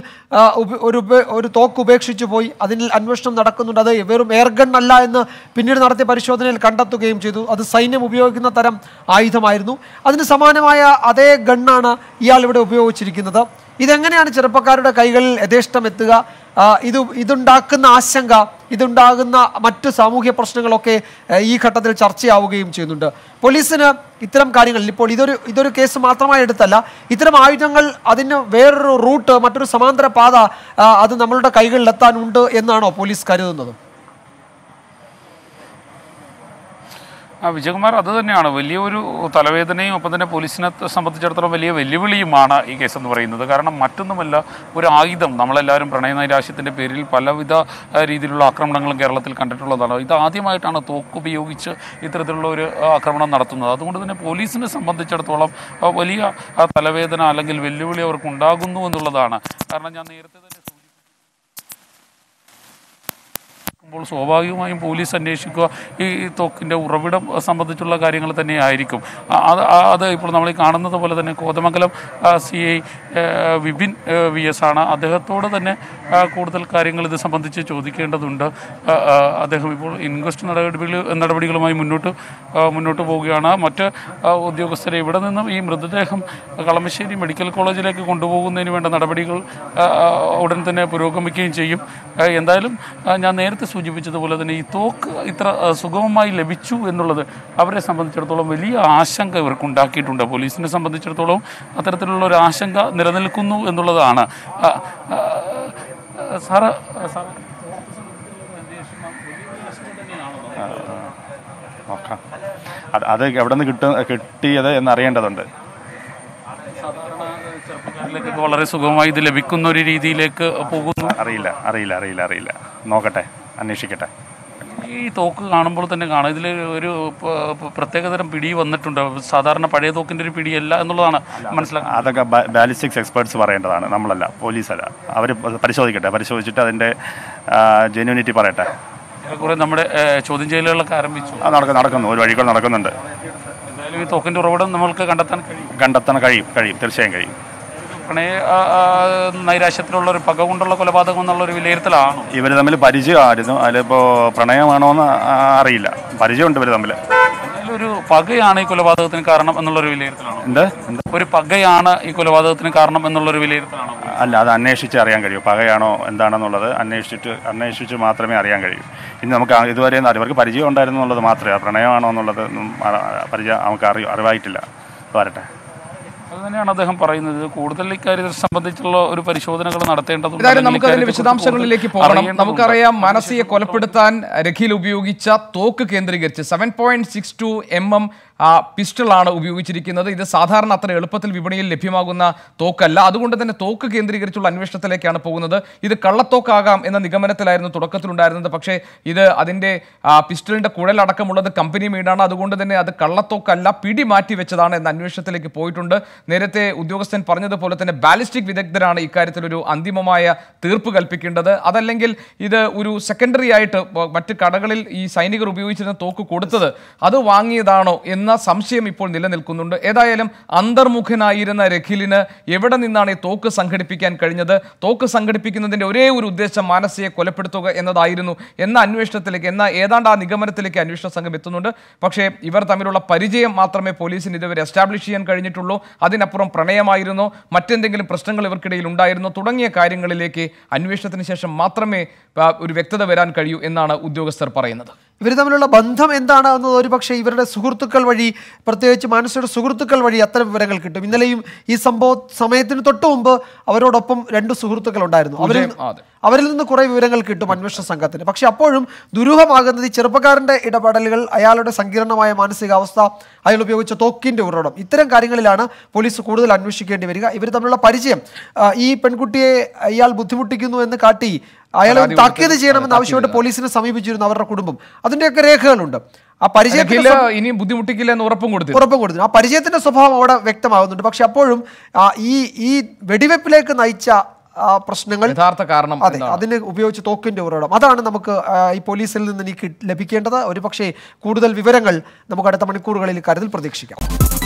ഒരു തോക്ക് ഉപേക്ഷിച്ചു പോയി, അതിൽ അന്വേഷണം നടക്കുന്നുണ്ട്. അത് വെറും എയർഗൺ അല്ല എന്ന് പിന്നീട് നടത്തിയ പരിശോധനയിൽ കണ്ടെത്തുകയും ചെയ്തു. അത് സൈന്യം ഉപയോഗിക്കുന്ന തരം ആയുധമായിരുന്നു. അതിന് സമാനമായ അതേ ഗണ്ണാണ് ഇയാൾ ഇവിടെ ഉപയോഗിച്ചിരിക്കുന്നത്. ഇതെങ്ങനെയാണ് ചെറുപ്പക്കാരുടെ കൈകളിൽ യഥേഷ്ടം എത്തുക? ഇതുണ്ടാക്കുന്ന ആശങ്ക, ഇതുണ്ടാകുന്ന മറ്റ് സാമൂഹ്യ പ്രശ്നങ്ങളൊക്കെ ഈ ഘട്ടത്തിൽ ചർച്ചയാവുകയും ചെയ്യുന്നുണ്ട്. പോലീസിന് ഇത്തരം കാര്യങ്ങളിൽ ഇപ്പോൾ ഇതൊരു കേസ് മാത്രമായി എടുത്തല്ല, ഇത്തരം ആയുധങ്ങൾ അതിന് വേറൊരു റൂട്ട്, മറ്റൊരു സമാന്തര പാത അത് നമ്മളുടെ കൈകളിൽ എത്താനുണ്ട് എന്നാണോ പോലീസ് കരുതുന്നത്? വിജയകുമാർ, അത് തന്നെയാണ് വലിയൊരു തലവേദനയും ഒപ്പം തന്നെ പോലീസിനെ സംബന്ധിച്ചിടത്തോളം വലിയ വെല്ലുവിളിയുമാണ് ഈ കേസെന്ന് പറയുന്നത്. കാരണം മറ്റൊന്നുമല്ല, ഒരു ആയുധം, നമ്മളെല്ലാവരും പ്രണയനൈരാശ്യത്തിൻ്റെ പേരിൽ പലവിധ രീതിയിലുള്ള ആക്രമണങ്ങളും കേരളത്തിൽ കണ്ടിട്ടുള്ളതാണ്. ഇത് ആദ്യമായിട്ടാണ് തോക്ക് ഉപയോഗിച്ച് ഇത്തരത്തിലുള്ള ഒരു ആക്രമണം നടത്തുന്നത്. അതുകൊണ്ട് തന്നെ പോലീസിനെ സംബന്ധിച്ചിടത്തോളം വലിയ തലവേദന അല്ലെങ്കിൽ വെല്ലുവിളി അവർക്ക് ഉണ്ടാകുന്നു എന്നുള്ളതാണ്. കാരണം ഞാൻ നേരത്തെ തന്നെ സ്വാഭാവികമായും പോലീസ് അന്വേഷിക്കുക ഈ തോക്കിൻ്റെ ഉറവിടം സംബന്ധിച്ചുള്ള കാര്യങ്ങൾ തന്നെ ആയിരിക്കും. അത് ഇപ്പോൾ നമ്മൾ കാണുന്നത് പോലെ തന്നെ കോതമംഗലം CI വിപിൻ VS ആണ്. അദ്ദേഹത്തോട് തന്നെ കൂടുതൽ കാര്യങ്ങൾ ഇത് സംബന്ധിച്ച് ചോദിക്കേണ്ടതുണ്ട്. അദ്ദേഹം ഇപ്പോൾ ഇൻക്വസ്റ്റ് നടപടികളുമായി മുന്നോട്ട് പോവുകയാണ്. മറ്റ് ഉദ്യോഗസ്ഥരെ ഇവിടെ നിന്നും ഈ മൃതദേഹം കളമശ്ശേരി മെഡിക്കൽ കോളേജിലേക്ക് കൊണ്ടുപോകുന്നതിന് വേണ്ട നടപടികൾ ഉടൻ തന്നെ പുരോഗമിക്കുകയും ചെയ്യും. എന്തായാലും ഞാൻ നേരത്തെ സൂചിപ്പിച്ചതുപോലെ തന്നെ ഈ തോക്ക് ഇത്ര സുഗമമായി ലഭിച്ചു എന്നുള്ളത് അവരെ സംബന്ധിച്ചിടത്തോളം വലിയ ആശങ്ക ഇവർക്ക് ഉണ്ടാക്കിയിട്ടുണ്ട്. പോലീസിനെ സംബന്ധിച്ചിടത്തോളം അത്തരത്തിലുള്ള ഒരു ആശങ്ക നിലനിൽക്കുന്നു എന്നുള്ളതാണ്. സാറ് അത് എവിടെ നിന്ന് കിട്ടിയത് എന്നറിയേണ്ടതുണ്ട്. കൈകളിലേക്കൊക്കെ വളരെ സുഗമമായി ഇത് ലഭിക്കുന്ന ഒരു രീതിയിലേക്ക് പോകുന്നു. അറിയില്ല. നോക്കട്ടെ, അന്വേഷിക്കട്ടെ. ഈ തോക്ക് കാണുമ്പോൾ തന്നെ കാണാം ഇതിൽ ഒരു പ്രത്യേകതരം പിടി വന്നിട്ടുണ്ട്. സാധാരണ പഴയ തോക്കിൻ്റെ ഒരു പിടിയല്ല എന്നുള്ളതാണ് മനസ്സിലാക്കുന്നത്. അതൊക്കെ ബാലിസ്റ്റിക്സ് എക്സ്പേർട്സ് പറയേണ്ടതാണ്, നമ്മളല്ല, പോലീസല്ല. അവർ പരിശോധിച്ചിട്ട് അതിൻ്റെ ജെന്യൂനിറ്റി പറയട്ടെ. കുറേ നമ്മുടെ ചോദ്യം ചെയ്യലുകളൊക്കെ ആരംഭിച്ചു. നടക്കുന്നു, ഒരു വഴികൾ നടക്കുന്നുണ്ട്. എന്തായാലും ഈ തോക്കിൻ്റെ ഉറവിടം നമ്മൾക്ക് കണ്ടെത്താൻ കഴിയും, തീർച്ചയായും കഴിയും. പ്രണയ നൈരാശ്യത്തിലുള്ള ഒരു പക കൊണ്ടുള്ള കൊലപാതകം എന്നുള്ളൊരു വിലയിരുത്തലാണ്. ഇവർ തമ്മിൽ പരിചയമായിരുന്നു, അതിലിപ്പോൾ പ്രണയമാണോ എന്ന് അറിയില്ല. പരിചയമുണ്ട് ഇവർ തമ്മിൽ. ഒരു പകയാണ് ഈ കൊലപാതകത്തിന് കാരണം എന്നുള്ളൊരു വിലയിരുത്തലാണ്. ഒരു പകയാണ് ഈ കൊലപാതകത്തിന് കാരണം എന്നുള്ളൊരു വിലയിരുത്തലാണ്. അല്ല, അത് അന്വേഷിച്ച് അറിയാൻ കഴിയും. പകയാണോ എന്താണെന്നുള്ളത് അന്വേഷിച്ച് മാത്രമേ അറിയാൻ കഴിയൂ. ഇനി നമുക്ക് ഇതുവരെ ഇവർക്ക് പരിചയം ഉണ്ടായിരുന്നു എന്നുള്ളത് മാത്രമേ, പ്രണയമാണോ എന്നുള്ളത് പരിചയം നമുക്ക് അറിവായിട്ടില്ല. വരട്ടെ. അത് തന്നെയാണ് അദ്ദേഹം പറയുന്നത്. കൂടുതൽ ഇക്കാര്യത്തെ സംബന്ധിച്ചുള്ള ഒരു പരിശോധനകൾ നടത്തേണ്ടതുണ്ട്. നമുക്ക് അതിന്റെ വിശദാംശങ്ങളിലേക്ക് പോകണം. നമുക്കറിയാം, മാനസിയെ കൊലപ്പെടുത്താൻ രഖിൽ ഉപയോഗിച്ച തോക്ക് കേന്ദ്രീകരിച്ച് 7.62 mm പിസ്റ്റളാണ് ഉപയോഗിച്ചിരിക്കുന്നത്. ഇത് സാധാരണ അത്ര എളുപ്പത്തിൽ വിപണിയിൽ ലഭ്യമാകുന്ന തോക്കല്ല. അതുകൊണ്ട് തന്നെ തോക്ക് കേന്ദ്രീകരിച്ചുള്ള അന്വേഷണത്തിലേക്കാണ് പോകുന്നത്. ഇത് കള്ളത്തോക്കാകാം എന്ന നിഗമനത്തിലായിരുന്നു തുടക്കത്തിലുണ്ടായിരുന്നത്. പക്ഷേ ഇത് അതിൻ്റെ പിസ്റ്റളിൻ്റെ കുഴലടക്കമുള്ളത് കമ്പനി മെയ്ഡാണ്. അതുകൊണ്ട് തന്നെ അത് കള്ളത്തോക്കല്ല, പിടി മാറ്റി വെച്ചതാണ് എന്ന അന്വേഷണത്തിലേക്ക് പോയിട്ടുണ്ട്. നേരത്തെ ഉദ്യോഗസ്ഥൻ പറഞ്ഞതുപോലെ തന്നെ ബാലിസ്റ്റിക് വിദഗ്ധരാണ് ഇക്കാര്യത്തിലൊരു അന്തിമമായ തീർപ്പ് കൽപ്പിക്കേണ്ടത്. അതല്ലെങ്കിൽ ഇത് ഒരു സെക്കൻഡറി ആയിട്ട് മറ്റ് കടകളിൽ ഈ സൈനികർ ഉപയോഗിച്ചിരുന്ന തോക്ക് കൊടുത്തത് അത് വാങ്ങിയതാണോ എന്ന സംശയം ഇപ്പോൾ നിലനിൽക്കുന്നുണ്ട്. ഏതായാലും അന്തർമുഖനായിരുന്ന രഖിലിന് എവിടെ നിന്നാണ് ഈ തോക്ക് സംഘടിപ്പിക്കാൻ കഴിഞ്ഞത്? തോക്ക് സംഘടിപ്പിക്കുന്നതിൻ്റെ ഒരേ ഒരു ഉദ്ദേശം മാനസിയെ കൊലപ്പെടുത്തുക എന്നതായിരുന്നു എന്ന അന്വേഷണത്തിലേക്ക്, ഏതാണ്ട് ആ നിഗമനത്തിലേക്ക് അന്വേഷണ സംഘം എത്തുന്നുണ്ട്. പക്ഷേ ഇവർ തമ്മിലുള്ള പരിചയം മാത്രമേ പോലീസിന് ഇതുവരെ എസ്റ്റാബ്ലിഷ് ചെയ്യാൻ കഴിഞ്ഞിട്ടുള്ളൂ. അതിനപ്പുറം പ്രണയമായിരുന്നോ, മറ്റെന്തെങ്കിലും പ്രശ്നങ്ങൾ ഇവർക്കിടയിൽ ഉണ്ടായിരുന്നോ തുടങ്ങിയ കാര്യങ്ങളിലേക്ക് അന്വേഷണത്തിന് ശേഷം മാത്രമേ ഒരു വ്യക്തത വരാൻ കഴിയൂ എന്നാണ് ഉദ്യോഗസ്ഥർ പറയുന്നത്. ഇവർ തമ്മിലുള്ള ബന്ധം എന്താണ് എന്നത് ഒരു പക്ഷേ ഇവരുടെ സുഹൃത്തുക്കൾ വഴി, പ്രത്യേകിച്ച് മാനസിയുടെ സുഹൃത്തുക്കൾ വഴി അത്തരം വിവരങ്ങൾ കിട്ടും. ഇന്നലെയും ഈ സമയത്തിന് തൊട്ട് മുമ്പ് അവരോടൊപ്പം 2 സുഹൃത്തുക്കൾ ഉണ്ടായിരുന്നു. അവരിൽ നിന്ന് കുറേ വിവരങ്ങൾ കിട്ടും അന്വേഷണ സംഘത്തിന്. പക്ഷെ അപ്പോഴും ദുരൂഹമാകുന്നത് ഈ ചെറുപ്പക്കാരൻ്റെ ഇടപെടലുകൾ, അയാളുടെ സങ്കീർണമായ മാനസികാവസ്ഥ, അയാൾ ഉപയോഗിച്ച തോക്കിൻ്റെ ഉറവിടം, ഇത്തരം കാര്യങ്ങളിലാണ് പോലീസ് കൂടുതൽ അന്വേഷിക്കേണ്ടി വരിക. ഇവർ തമ്മിലുള്ള പരിചയം, ഈ പെൺകുട്ടിയെ ഇയാൾ ബുദ്ധിമുട്ടിക്കുന്നു എന്ന് കാട്ടി അയാളെ താക്കീത് ചെയ്യണമെന്ന് ആവശ്യമായിട്ട് പോലീസിനെ സമീപിച്ചിരുന്നു അവരുടെ കുടുംബം. അതിൻ്റെയൊക്കെ രേഖകളുണ്ട്. ആ പരിചയത്തിൽ ഇനിയും ബുദ്ധിമുട്ടിക്കില്ല എന്ന് ഉറപ്പും കൊടുത്തു. ആ പരിചയത്തിന്റെ സ്വഭാവം അവിടെ വ്യക്തമാകുന്നുണ്ട്. പക്ഷെ അപ്പോഴും ഈ വെടിവെപ്പിലേക്ക് നയിച്ച പ്രശ്നങ്ങൾ, യഥാർത്ഥ കാരണം, അതെ, അതിന് ഉപയോഗിച്ച തോക്കിന്റെ ഉറവിടം, അതാണ് നമുക്ക് ഈ പോലീസിൽ നിന്ന് ലഭിക്കേണ്ടത്. ഒരു പക്ഷേ കൂടുതൽ വിവരങ്ങൾ നമുക്ക് അടുത്ത മണിക്കൂറുകളിൽ കാര്യത്തിൽ പ്രതീക്ഷിക്കാം.